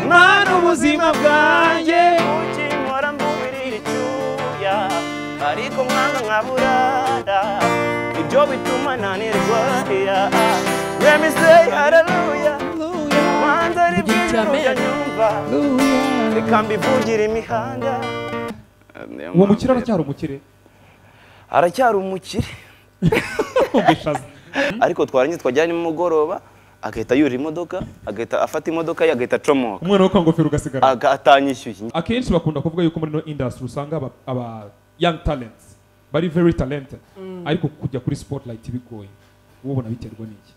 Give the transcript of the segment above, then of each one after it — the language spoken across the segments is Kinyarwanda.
mana ubuzima bwanjye ukinkora mbubirira icyuya ariko mwanga nkaburara ibyo bituma nanirwa let me say hallelujah manza ari bw'ijuru nyumva reka mbivugira imihanda uwo mukire aracyari umukire aracyari umukire ariko twarangiye twajyanye mu mugoroba agahita yurira imodoka agahita afata imodoka ye agahita acomoka umwana wo kwangofero ugasigara atanyishyuye akenshi bakunda kuvuga yuko muri no industry usanga aba young talents bari very talented ariko kujya kuri spotlight bigoye ubona biterwa n'iki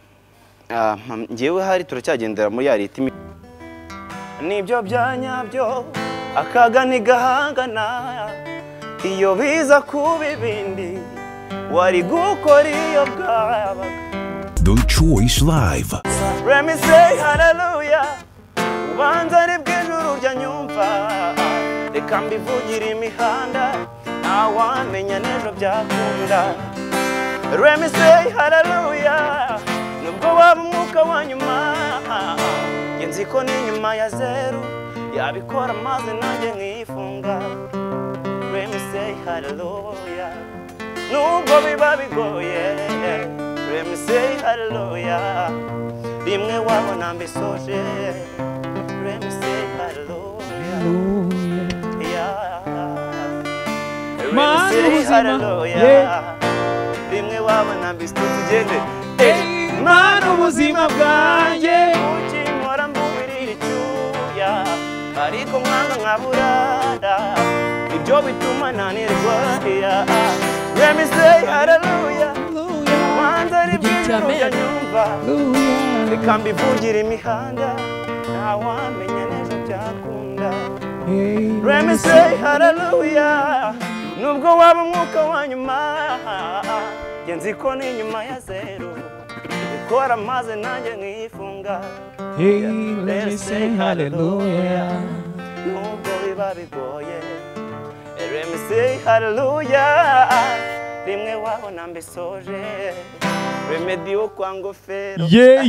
ngewe hari turacyagendera muri ya leta nibyo byanyabyo akaga ntigahangana iyo biza kuba ibindi wari gukora iyo bwabaga The Choice Live. Let me say hallelujah ubanza ari bw'ijuru rya nyumva reka mbivugira imihanda ntawamenya n'ejo byakunda let me say hallelujah nubwo waba umwuka wa nyuma njye nzi ko n'inyuma ya zeru yabikora maze nanjye nkifunga let me say hallelujah nubwo biba bigoye let me say hallelujah rimwe wabona mbisoje let me say hallelujah let me say hallelujah rimwe wabona mbisoje tugende mana ubuzima bwanjye ukinkora mbubirira icyuya ariko mwanga nkaburara ibyo bituma nanirwa let me say hallelujah manza ari bw'ijuru nyumva reka mbivugira imihanda ntawamenya n'ejo byakunda let me say hallelujah nubwo waba umwuka wa nyuma njye nzi ko n'inyuma ya zeru bikora maze nanjye nkifunga let me say hallelujah nubwo biba bigoye let me say hallelujah rimwe wabona mbisoje remedy wo kwa ngofero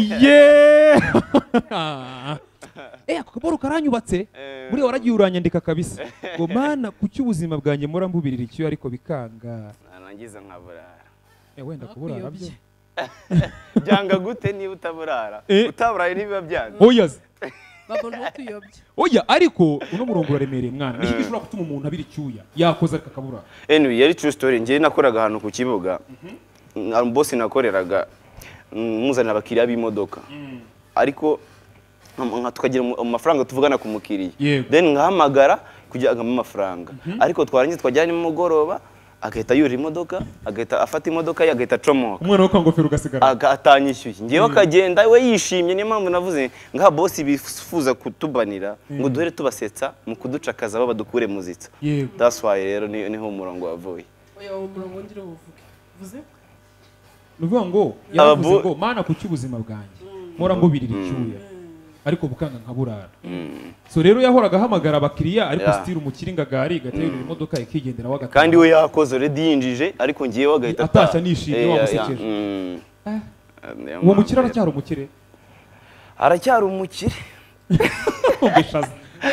ako kaboro karanyubatse buriya waragiye uranyandika kabisa ngo mana kuki ubuzima bwanjye mura mbubirira icyuya ariko bikanga nangize nkaburara wenda kuburara byo byanga gute niba utaburara utaburaye ntibiba byanga oyaze babona tuyobye oya ariko uno murongo uraremereye mwana niki gishobora gutuma umuntu abira icyuya yakoze ariko akaburara anyway yari true story ngiye nakoraga ahantu ku kibuga boss nakoreraga muzana abakiriya b'imodoka ariko tukagira amafaranga tuvugana ku mukiriya then ngahamagara kugira ngo amafaranga ariko twarangiye twajyanye mu mugoroba agahita yurira imodoka agahita afata imodoka ye agahita acomoka umwana wo kwangofero ugasigara atanyishyuye ngewe akagenda we yishimye niyo mpamvu navuze ngaha boss bifuza kutubanira ngo duhere tubasetsa mu kuducakaza baba dukure muzitsa that's why rero niho umurongo wavuye oya umurongo ndire uvuge vuze nuvuga ngo yavuze ngo mana kuki ubuzima bwanjye mora mbubirira icyuya ariko bukanga nkaburara so rero yahoraga hamagara abakiriya ariko style umukiringa gari gatera imodoka ikigendera wagata kandi we yakoze already yinjije ariko ngiye wagahita atasha nishimye wamusekeje uwo mukire aracyari umukire aracyari umukire ubishaza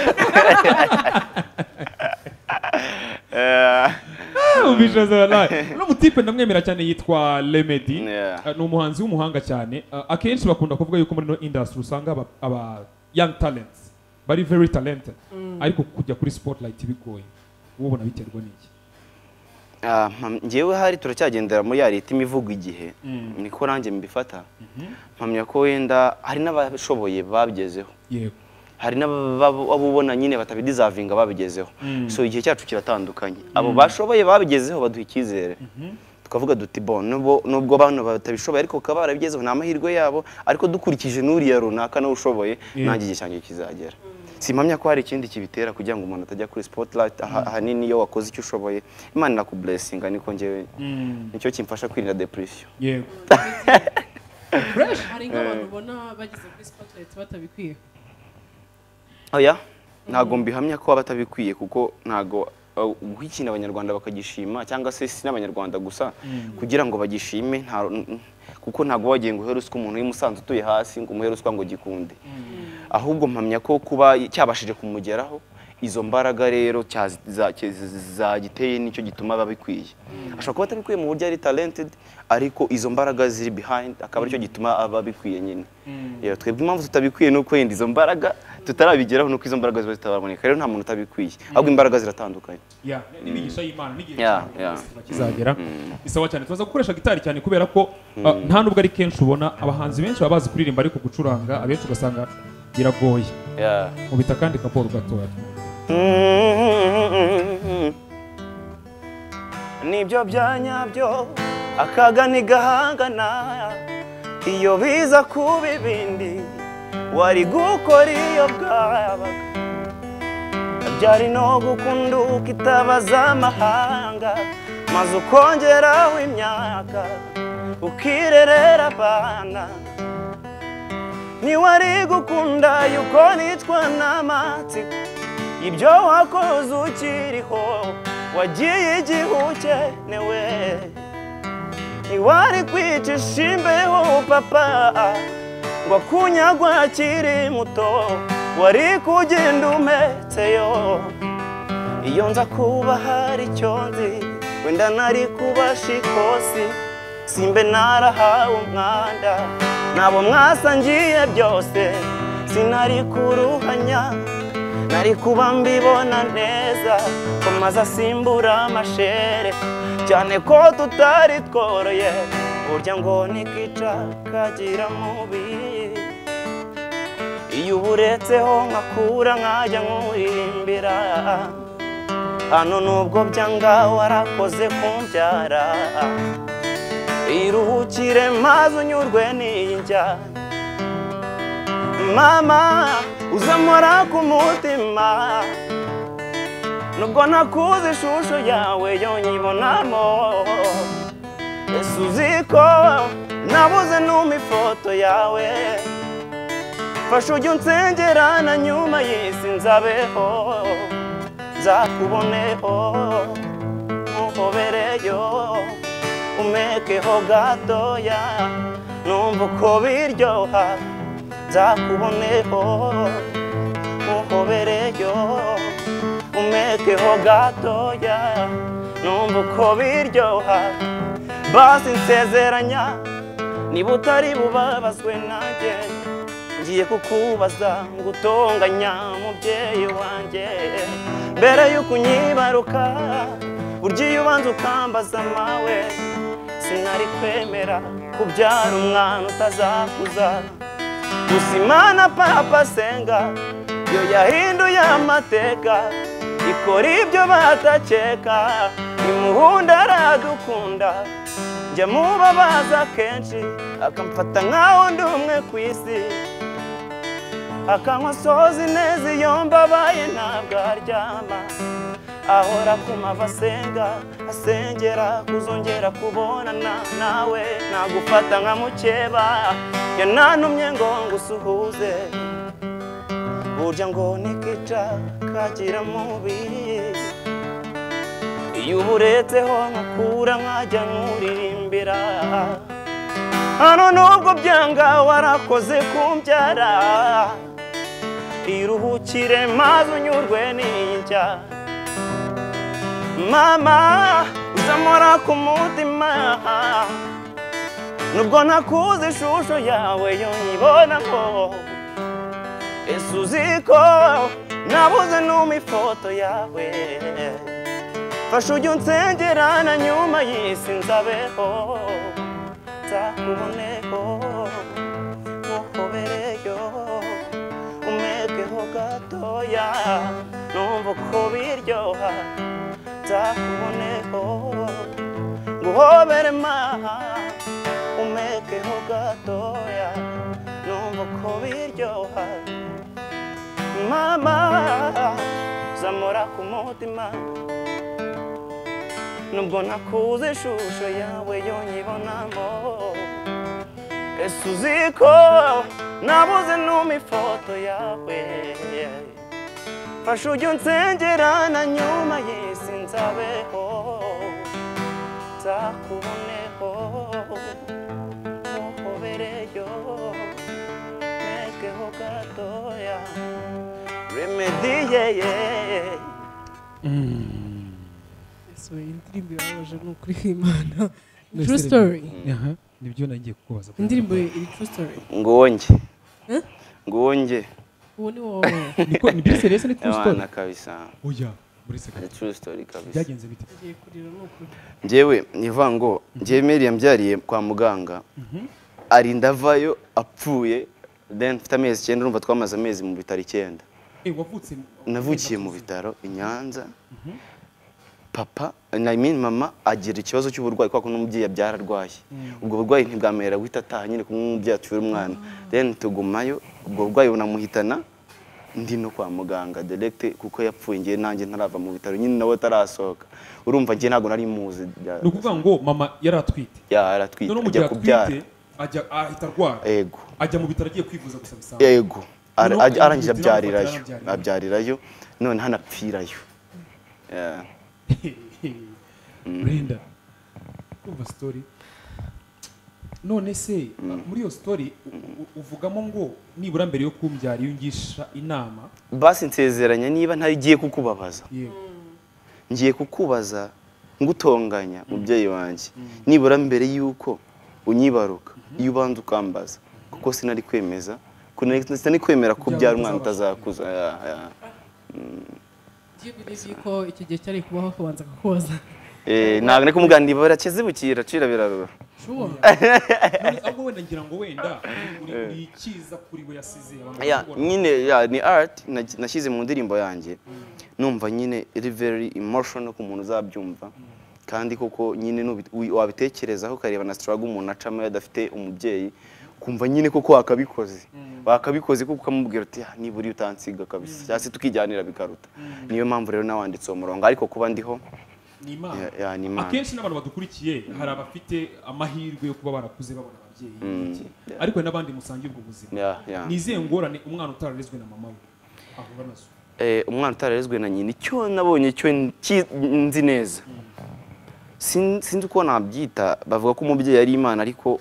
ubishaza wallahi no mutipe ndamwemera cyane yitwa Remedy ni umuhanzi w'umuhanga cyane akenshi bakunda kuvuga yuko muri no industry usanga aba young talents bari very talented ariko kujya kuri spotlight bigoye ubona biterwa n'iki ngewe hari turacyagendera muri ya leta imivugo igihe niko nanjye mbifata mpamya ko wenda hari n'abashoboye babigezeho yego hari n'abubona nyine batabideservinga babigezeho so igihe cyacu kiratandukanye abo bashoboye babigezeho baduha icyizere tukavuga duti bon nubwo abantu batabishoboye ariko bakaba barabigezeho nta mahirwe yabo ariko dukurikije n'uriya runaka nawe ushoboye nanjye igihe cyanjye kizagera simpamya ko hari ikindi kibitera kugira ngo umuntu atajya kuri spotlight ahanini iyo wakoze icyo ushoboye Imana inakublessinga niko ngewe nicyo kimfasha kwirinda depression yego fresh hari nk'abantu ubona bagize kuri spotlight batabikwiye oya ntago mbihamya ko batabikwiye kuko ntago guhikina abanyarwanda bakagishima cyangwa se si n'abanyarwanda gusa kugira ngo bagishime kuko ntago wagiye ngo uhere ruswa umuntu w'imusanze utuye hasi ngo umuhere ruswa ngo gikunde ahubwo mpamya ko kuba cyabashije kumugeraho izo mbaraga rero zagiteye nicyo gituma babikwiye ashobora kuba atabikwiye mu buryo ari talented ariko izo mbaraga ziri behind akaba aricyo gituma ababikwiye nyine twebwe impamvu tutabikwiye nuko yenda izo mbaraga tutarabigeraho nuko izo mbaraga ziba zitaboneka rero nta muntu utabikwiye ahubwo imbaraga ziratandukanye n'imigisha y'Imana n'igihe kizagera bisaba cyane tubaza gukoresha gitari cyane kubera ko nta nubwo ari kenshi ubona abahanzi benshi baba bazi kuririmba ariko gucuranga abenshi ugasanga biragoye mu bita kandi kaporo gatoya nibyo byanyabyo akaga ntigahangana iyo biza kuba ibindi wari gukora iyo bwabaga byari no gukunduka itabaza amahanga maze ukongeraho imyaka ukirerera abana ntiwari gukunda yuko nicwa n'amatsiko ibyo wakoze ukiriho wagiye igihe ukenewe ntiwari kwicisha imbeho papa ngo akunyagwa akiri muto wari kugenda umetseyo iyo nza kuba hari icyo nzi wenda nari kuba shikosi simbe narahawe umwanda nabo mwasangiye byose sinari kuruhanya nari kuba mbibona neza ko maze asimbura amashere cyane ko tutari tworoye burya ngo nikica kagira mubi iyo uburetseho nkakura nkajya nkuririmbira hano nubwo byanga warakoze kumbyara iruhukire maze unyurwe n'iyi njyana mama uzamora ku mutima nubwo nakuze ishusho yawe yonyibonamo ese uzi ko nabuze numa ifoto yawe fasha ujye unsengera na nyuma y'isi nzabeho nzakuboneho muhobereyo umekeho gatoya numva uko biryoha nzakuboneho muhobereyo umekeho gatoya numva uko biryoha basi nsezeranya niba utari bubabazwe nanjye ngiye kukubaza ngutonganya mubyeyi wanjye mbere y'uko unyibaruka burya iyo ubanza ukambaza mawe sinari kwemera kubyara umwana utazakuza gusa Imana papa senga yo yahinduye amateka ikora ibyo batakeka imuhunda aradukunda njya mubabaza kenshi akamfata nkaho ndi umwe ku isi akanywa sozi neza iyo mbabaye ntabwo aryama ahora ku mavi asenga asengera kuzongera kubonana nawe nagufata nka mukeba yanantumye ngo ngusuhuze burya ngo nikica kagira mubi iyo uburetseho nkakura nkajya nkuririmbira hano nubwo byanga warakoze kumbyara iruhukire maze unyurwe n'iyi njyana mama uzamora ku mutima nubwo nakuze ishusho yawe yonyibonamo ese uzi ko nabuze numa ifoto yawe fasha ujye unsengera na nyuma y'isi nzabeho nzakuboneho muhobereyo umekeho gatoya numva uko biryoha nzakuboneho nguhobere maha umekeho gatoya numva uko biryoha mama zamora ku mutima nubwo nakuze ishusho yawe yonyibonamo ese uzi ko nabuze numa ifoto yawe fasha ujye unsengera na nyuma y'isi nzabeho nzakuboneho Remedy yeah so indirimbo yabaje n'ukuri Imana true story aha nibyo nagiye kukubaza indirimbo iri true story ngonge uwo ni wowe niko ni bise rese ni true story abana kabisa oya burese ni true story kabisa byagenze bite agiye kurira n'ukuri njyewe nivuga ngo njyewe Mary yambyariye kwa muganga arinda avayo apfuye then mfite amezi 9 urumva twamaze amezi mu bitaro 9 wavutse navukiye mu bitaro i Nyanza papa I mean mama agira ikibazo cy'uburwayi kwa ko n'umubyeyi yabyararwaye ubwo burwayi ntibwamera guhita ataha nyine kumwe n'umubyeyi acyura umwana then tugumayo ubwo burwayi bunamuhitana ndi no kwa muganga direct kuko yapfuye ngiye nanjye ntarava mu bitaro nyine nawe tarasohoka urumva ngiye ntago nari muzi nukuvuga ngo mama yaratwite yaratwite ajya kubyara ajya ahita arwara yego ajya mu bitaro agiye kwivuza gusa bisanzwe yego arangije abyarirayo none hanapfirayo Brenda kumva story none se muri iyo story uvugamo ngo nibura mbere yo kumbyara yungisha inama basi nsezeranya niba ntagiye kukubabaza ngiye kukubaza ngutonganya mubyeyi wanjye nibura mbere yuko unyibaruka iyo ubanza ukambaza kuko sinari kwemeza sinari kwemera kubyara umwana utazakuza Giye ko iki gihe cyari kubaho kubanza kukoza ntabwo nari kumuganda barakizibukira cira birarura sure ahubwo wenda ngira ngo wenda uri kiza kuri we yasize nyine ni art nashyize mu ndirimbo yanjye numva nyine iri very emotional ku muntu uzabyumva kandi koko nyine wabitekerezaho ukareba na struggle umuntu acamo yadafite umubyeyi kumva nyine koko wakabikoze kuko ukamubwira uti niburi utansiga kabisa cyase tukijyanira bikaruta niyo mpamvu rero nawanditse umurongo ariko kuba ndiho ni Imana akenshi n'abantu badukurikiye hari abafite amahirwe yo kuba barakuze babona ababyeyi ariko n'abandi musangiye ubwo buzima nizihe ngorane umwana utararezwe na mama we ahura nazo umwana utararezwe na nyina icyo nabonye cyo nzi neza sinzi uko nabyita bavuga ko umubyeyi ari Imana ariko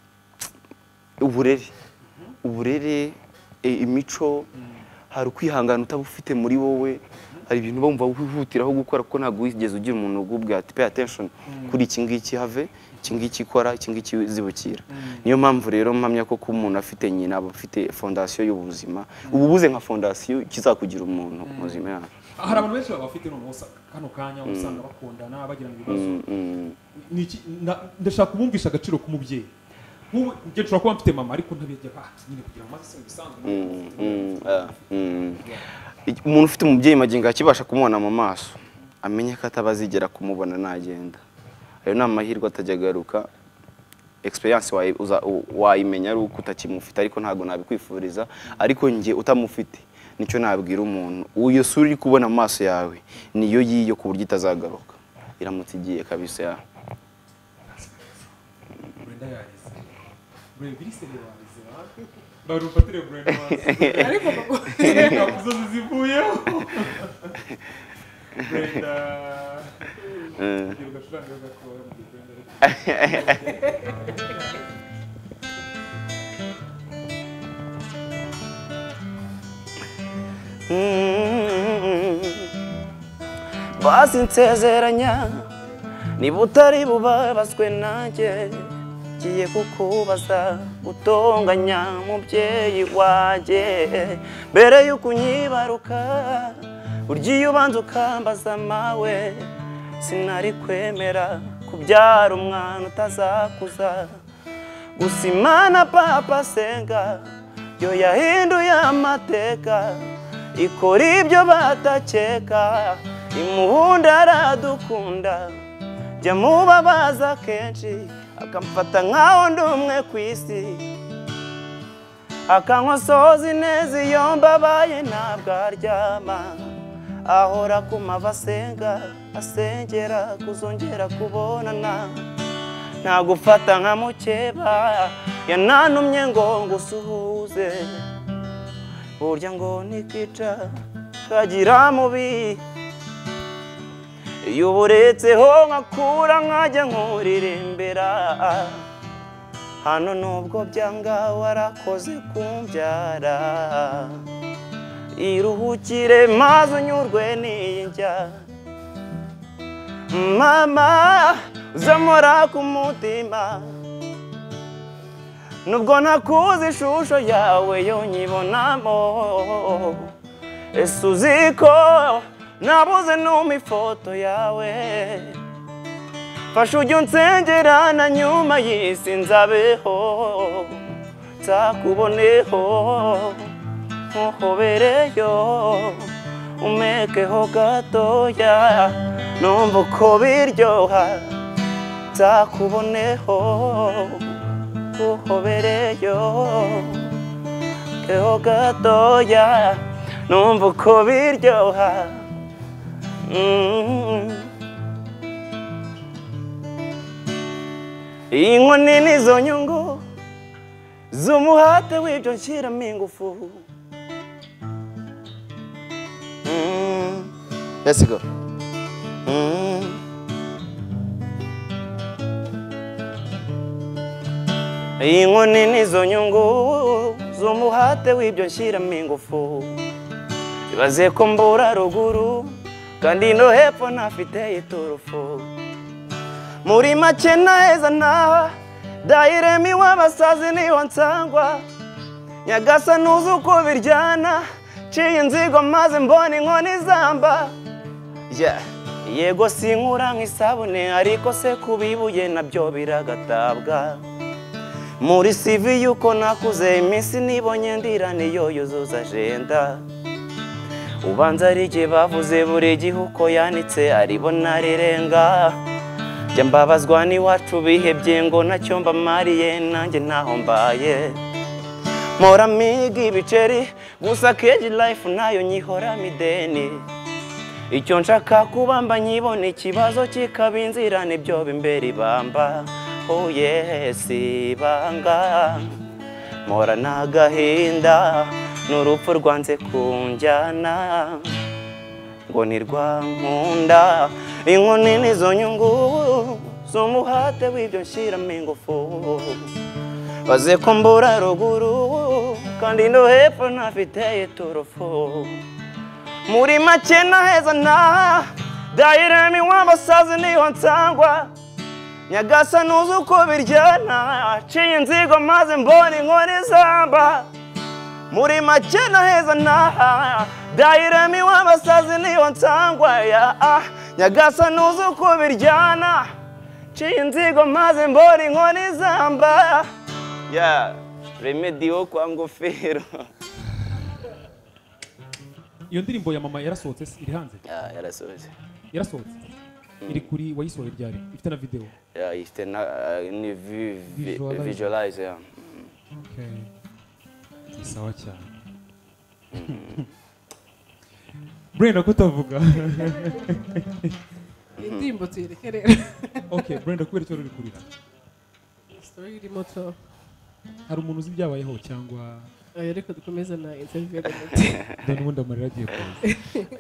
uburere imico hari ukwihangana utabufite muri wowe hari ibintu bumva wihutiraho gukora kuko ntabwo wigeze ugira umuntu ugubwa ati pay attention kuri iki ngiki have iki ngiki ikora iki ngiki zibukira niyo mpamvu rero mpamya ko umuntu afite nyina aba afite fondation y'ubuzima ububuze nka fondation kizakugira umuntu muzima yawe hari abantu benshi bafite no kano kanya usanga bakundana bagirana ibibazo ndashaka kubumvisha agaciro k'umubyeyi ubu ngiye nshobora kuba mfite mama ariko ntabijya nyine kugira ngo amaze bisanzwe umuntu ufite umubyeyi magingo akibasha kumubona mu maso amenye ko atabazigera kumubona nagenda ayo ni amahirwe atajya agaruka experience wayimenya ari uko utakimufite ariko ntabwo nabikwifuriza ariko ngiye utamufite nicyo nabwira umuntu uyo suri kubona mu maso yawe niyo yiyo ku buryo itazagaruka iramutse igiye kabisa ya biri seri waze barufatire Brenda waze ariko nakuzo zivuyeho Brenda ugashuranga gakora mu Brenda basi nsezeranya niba utari bubabazwe nanjye ngiye kukubaza utonganya mubyeyi wanjye mbere yuko unyibaruka urgiye ubanza ukambaza mawe sinari kwemera kubyara umwana utazakuza gusa Imana papa senga yo yahinduye amateka ikora ibyo batakeka imuhunda aradukunda jya mubabaza kenshi akamfata nkaho ndi umwe ku isi akankosoza ineza iyo mbabaye ntabwo aryama ahora ku mavi asengera kuzongera kubonana ntagufata nka mukeba yananumye ngo ngusuhuze burya ngo nikica kagira mubi iyo uburetseho nkakura nkajya nkuririmbira hano nubwo byanga warakoze kumbyara iruhukire maze unyurwe n'iyi njya mama uzamora ku mutima nubwo nakuze ishusho yawe yo nyibonamo ese uzi ko nabuze numa ifoto yawe fasha ujye unsengera na nyuma y'isi nzabeho nzakuboneho nkuhobereyo umekeho gatoya numva uko biryoha nzakuboneho nkuhobereyo keho gatoya numva uko biryoha inkoni nizo nyungu z'umuhate w'ibyo nshyiramo ingufu let's go inkoni nizo nyungu z'umuhate w'ibyo nshyiramo ingufu ibaze ko mbura ruguru kandi no hepfo ntafite iturufu muri make naheza naha dayiremi w'abasazi niho nsangwa nyagasa ntuzi uko biryana ciye inzigo maze mbona inkoni zamba yego sinkura nk'isabune ariko se kubibuye nabyo biragatabwa muri CV yuko nakuze iminsi nibonye ndira niyo yuzuza agenda ubanza ari igihe bavuze buri gihe uko yanitse aribona rirenga jya mbabazwa n'iwacu bihebye ngo nacyo mbamariye nanjye ntaho mbaye mpora miga ibiceri gusa keji life nayo nyihora mideni icyo nshaka kuba mba nyibona ikibazo kikaba inzira nibyo bimbere ibamba oh yes ibanga mpora n'agahinda n'urupfu rwanze kunjyana ngo ntirwankunda inkoni nizo nyungu z'umuhate w'ibyo nshyiramo ingufu baze ko mbura ruguru kandi no hepfo ntafite iturufu muri make naheza naha dayiremi w'abasazi niho nsangwa nyagasa ntuzi uko biryana ciye inzigo maze mbona inkoni zamba muri make naheza naha dayiremi w'abasazi niho nsangwa nyagasa ntuzi uko biryana ciye inzigo maze mbona inkoni zamba remedi wo kwa ngofero iyo ndirimbo ya mama yarasohotse iri hanze yarasohotse iri kuri wayisohoye ryari ifite na video ifite na ni visualize okay sawa cyane Brenda kutavuga indirimbo tuyireke rero okay Brenda kubera icyo ruri kurira story iri moto hari umuntu uzi byabayeho cyangwa reka dukomeze na interview dore ubundi amarira agiye kuza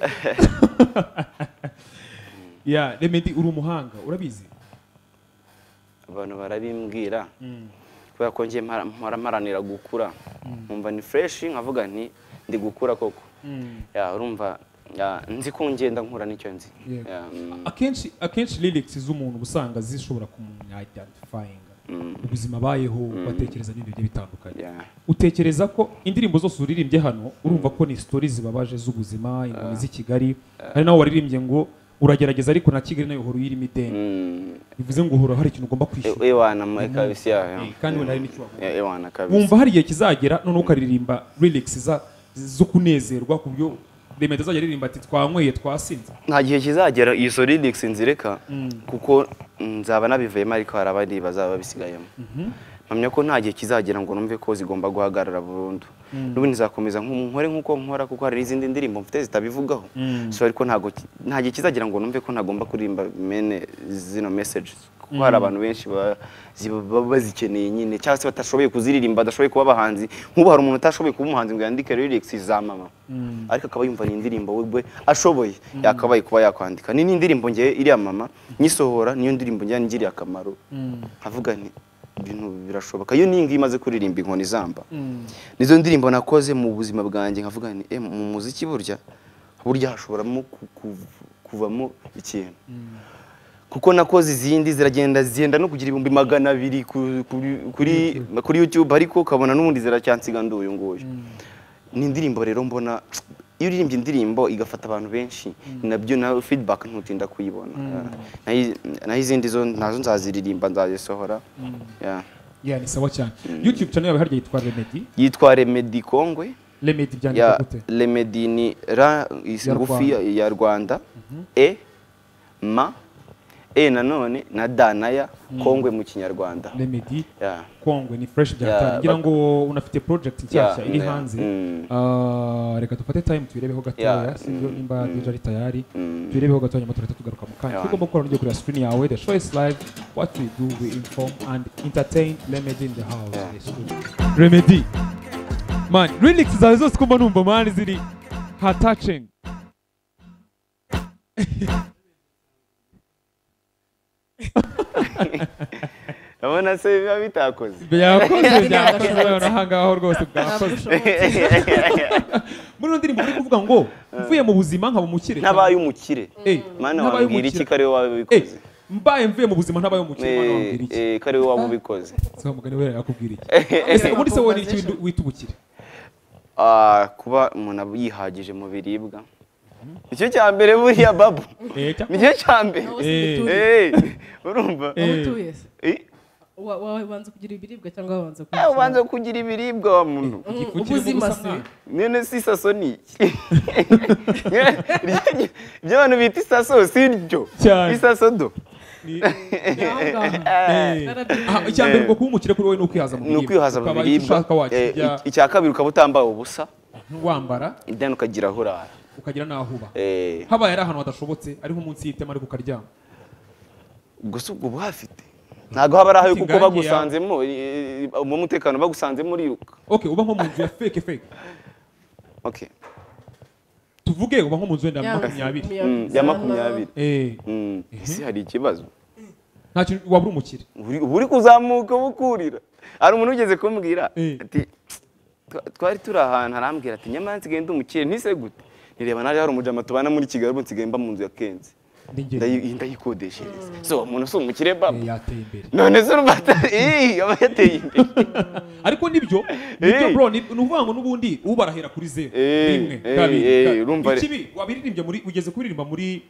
Remedi uri umuhanga urabizi abantu barabimbwira kubera ko ngiye mparanira gukura nkumva ni fresh nkavuga nti ndi gukura koko urumva nzi ko ngenda nkura nicyo nzi akenshi lyrics z'umuntu usanga zishobora kumuidentifying ubuzima bayeho batekereza n'ibintu bitandukanye utekereza ko indirimbo zose uririmbye hano urumva ko ni stories zibabaje z'ubuzima inkoni z'i Kigali hari naho waririmbye ngo uragerageza ariko na Kigali nayo uhora uyirimo ideni bivuze ngo uhora hari ikintu ugomba kwishyura kandi wenda hari n'icyo wumva hari igihe kizagera none ukaririmba lyrics zo kunezerwa ku byo Remedi azajya aririmba ati twanyweye twasinze nta gihe kizagera izo lyrics nzireka kuko nzaba nabivuyemo ariko hari abandi bazaba babisigayemo mpamya ko nta gihe kizagera ngo numve ko zigomba guhagarara burundu n'ubundi nzakomeza nkore nk'uko nkora kuko hari izindi ndirimbo mfite zitabivugaho so ariko nta gihe kizagera ngo numve ko ntagomba kuririmba mene zino messages kuko hari abantu benshi bazikeneye nyine cyangwa se batashoboye kuziririmba badashoboye kuba abahanzi nk'ubu hari umuntu utashoboye kuba umuhanzi ngo yandike lyrics za mama ariko akaba yumva ni indirimbo we ashoboye yakabaye kuba yakwandika ni indirimbo ngiye iri ya mama nyisohora niyo ndirimbo njya ngiriye akamaro nkavuga nti ibintu birashoboka iyo ningi imaze kuririmba inkoni zamba nizo ndirimbo nakoze mu buzima bwanjye nkavuga ni mu muziki burya hashobora kuvamo ikintu kuko nakoze izindi zigenda no kugira 200 kuri YouTube ariko ukabona n'ubundi ziracyansiga nduyu nguyu ni indirimbo rero mbona iyo uririmbye indirimbo igafata abantu benshi nabyo na feedback ntutinda kuyibona naho izindi zo nazo nzaziririmba nzazisohora ni sawa cyane YouTube channel yawe harya yitwa Remedy Kongwe Remedy byandika gute Remedy ni ra ngufi ya Rwanda ma nanone na danaya Kongwe mu Kinyarwanda Remedy Kongwe ni fresh byatari ngira ngo unafite project nshyashya iri hanze reka dufate time tuyirebeho gatoya sibyo nimba deja ari tayari tuyirebeho gatoya nyuma tugaruka mu kanya tugomba gukora n'ibyo kuri screen yawe the show is live what we do we inform and entertain Remedy in the house Remedy man lyrics zawe zose kumba numva man ziri heart touching abona se biba bitakoze byakoze nahangaho rwose bwakoze muri ndirimbo uri kuvuga ngo mvuye mu buzima nkaba umukire ntabaye umukire mana wabwira iki kare wabikoze mbaye mvuye mu buzima ntabaye umukire mana wabwira iki kare wabubikoze so mugani we yakubwira iki ese muri se wone iki witubukire kuba umuntu yihagije mu biribwa nicyo cya mbere buriya babu nicyo cya mbere urumva wabanza kugira ibiribwa cyangwa wabanza kugira ibiribwa wa muntu ubuzima se nene si saso ni ibyo abantu bita isaso si ryo isaso do icyambere ngo kuba umukire kuri wowe ni ukwihaza mu biribwa icya kabiri ukaba utambaye ubusa wambara then ukagira aho urara ukagira naho uba habaye ari ahantu hadashobotse ariho umunsi yitema ariko ukaryama gusa ubwo buhafite ntago haba ari aho kuko bagusanzemo mu mutekano bagusanzemo uriruka uba nko mu nzu ya fake tuvuge uba nko mu nzu ya 20 ya 20 isi hari ikibazo ntacyo wabura umukire uri kuzamuka bukurira ari umuntu ugeze kumbwira ati twari turi ahantu arambwira ati nyamara nsigaye ndi umukire ntise gute nireba naje hari umujama tubana muri Kigali ubu nsigaye mba mu nzu ya Kenzi ndayikodeshereza so umuntu si umukire baba yateye imbere none se urumata aba yateye imbere ariko nibyo bro ni uvuga ngo nubundi ubarahera kuri 0 rimwe kabiri ikibi wabiririmbye muri ugeze kuririmba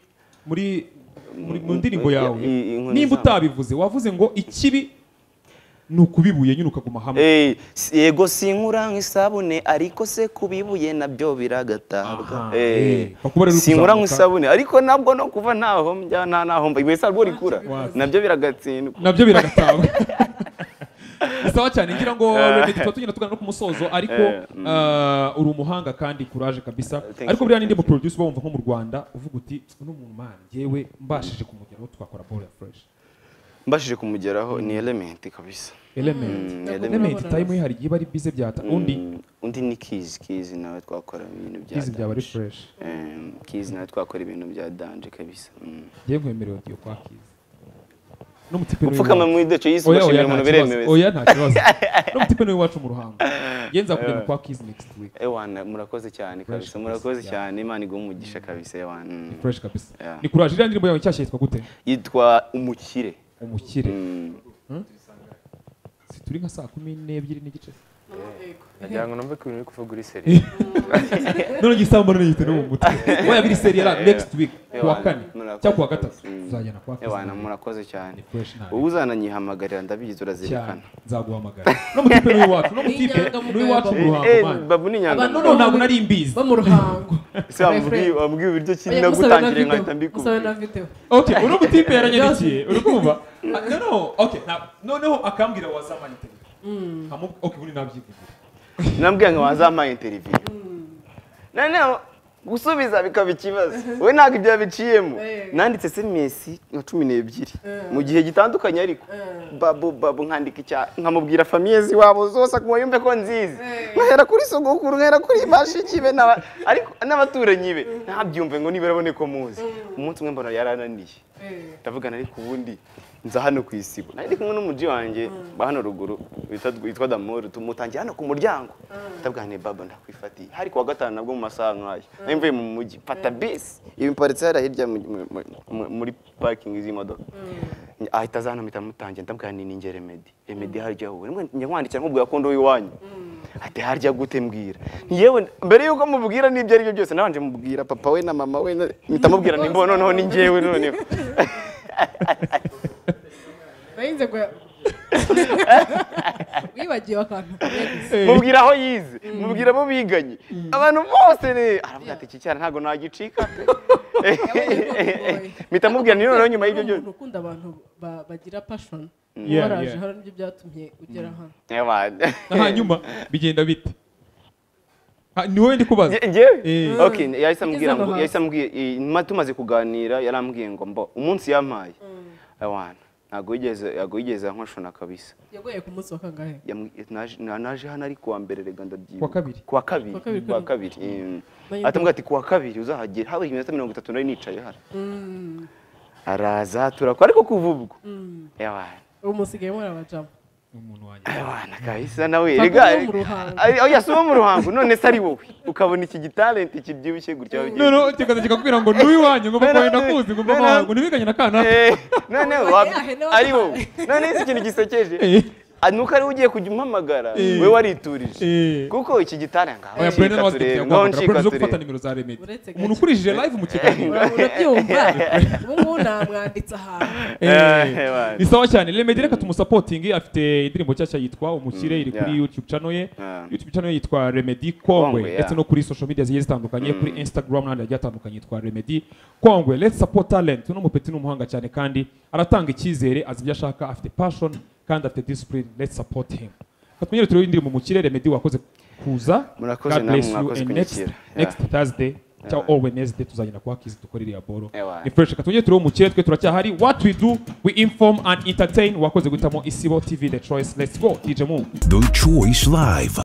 mu ndirimbo yawe nimba utabivuze wavuze ngo ikibi nukubibuye nyine ukaguma hamwe yego sinkura nk'isabune ariko se kubibuye nabyo biragatabwa sinkura nk'isabune ariko nabwo no kuva naho njya naho mba ibesa rwo rikura nabyo biragatsindwa nabyo biragatabwa bisawa cyane ngira ngo Remedy tugenda tugana no ku musozo ariko uri umuhanga kandi courage kabisa ariko buriya ninde mu producer bumva nko mu Rwanda uvuga uti uno muntu man jewe mbashije kumugeraho twakora ball fresh mbashije kumugeraho ni Element kabisa Element time hari gihe bari bize byata undi ni Kiz nawe twakora ibintu bya Kiz byaba ari fresh Kiz nawe twakora ibintu bya danje kabisa ngiye nkwemerera ugiye kwa Kiz no mutipe no upfukama mu idecho yisubashimira umuntu beremewe nta kibazo no mutipe no iwacu mu ruhango yenza kugenda kwa Kiz next week ewana murakoze cyane kabisa murakoze cyane Imana iguhe umugisha kabisa ewana fresh kabisa ni courage iri ndirimbo yawe cyashye yitwa gute yitwa umukire turi nka 12:00 n'igice nagira ngo numve ko uri kuvuga uri serie none gisamba none yite no mu mutwe oya biri serie la next week kuwa 4 cyangwa kuwa 3 uzajyana kwa ewana murakoze cyane uzananyihamagarira ndabizi urazirikana nzaguhamagara no mutipe no iwacu no mu ruhango man babu ni nyanga no ntabwo nari imbizi ba mu ruhango se wambwiye ibiryo kiri nagutangire nkahita mbikuba okay uno mutipe yaranyandikiye uri kumva no okay noneho akambwira wazamanye okay uri nabyivugira nambwiye ngo wazamaye interview noneho gusubiza bikaba ikibazo we ntabwo ibyo biciyemo nanditse SMS nka 12 mu gihe gitandukanye ariko babu nkandika nkamubwira famille wabo zose akuma yumve ko nzizi nkahera kuri sogokuru nkahera kuri bashiki be ariko n'abaturanyi be ntabyumve ngo niberabone ko muzi umunsi umwe mbona yarananiye ndavugana ariko ubundi nza hano ku isibo nari kumwe n'umuji wanjye hano ruguru witwa Damour tumutangiye hano ku muryango ndabwane baba ndakwifatiye hari kuwa gatanu nabwo mu masaha nk'aya nari mvuye mu mujyi fata bisi ibi paritse hari hirya muri parking z'imodoka ahita azana mpita mutangiye ndabwane ni nge Remedy harya wowe njye nkwandikira nkubwira ko ndo iwanyu ati harya gute mbwira yewe mbere yuko mubwira n'ibyo ari byo byose nabanje mubwira papa we na mama we mpita mubwira ni mbo noneho ni ngewe noneho Bainze kwa wibagiwe akantu mubwira aho yize mubwira bo biganye abantu bose ne aravuga ati iki cyane ntago nagicika mpita mubwira ni noneho nyuma y'ibyo byose ukunda abantu bagira passion Yeah, waraje yeah. hari n'ibyo byatumye ugera hano hanyuma bigenda bite ni wowe ndi kubaza okay yahise ambwira ngo tumaze kuganira yarambwiye ngo mbo umunsi yampaye abana ntago yigeze nkoshona kabisa yagoye ku munsi wa kangahe naje hano ari kuwa mbere rega ndabyibuka kuwa kabiri atambwira ati kuwa kabiri uzahagera habaye iminota 30 nari nicaye hano araza turakora ariko kuvubwo yabana umusigaye murabajamo umuntu wanjye abana kahisa nawe rega aho yasuba mu ruhango none se ari wowe ukabona iki gitalent kibyibushye gutya no kikaza kikakubwira ngo nduyi wanyu ngo papa wenda kuzi ngo mama wangu nibiganye na kana none ari wowe none iki kintu gisekeje nuko ari ugiye kujya umpamagara we wariturije kuko iki gitara ngaho Brenda was the gufata nimero za Remedy umuntu ukurishije live mu kiganiro urabyumva ubu namwanditse ahantu ni sawa cyane Remedy reka tumusupporting afite indirimbo cyashya yitwa umukire iri kuri YouTube channel ye yitwa Remedy Kongwe ndetse no kuri social media zigiye zitandukanye kuri Instagram n'ahandi hagiye hatandukanye yitwa Remedy Kongwe let's support talent no mupeti n'umuhanga cyane kandi aratanga icyizere azi ibyo ashaka afite passion kandi afite discipline let's support him katmenyere turi indirimbo mu kirere Remedy wakoze kuza murakoze namwe mwakoze kunyikira next Thursday cyangwa all Wednesday tuzagenda kwa Kiss dukorera ya boro ni fresh katmenyere turi mu kirere twe turacyahari what we do we inform and entertain wakoze guhitamo Isibo TV the choice let's go DJ Mu The Choice Live.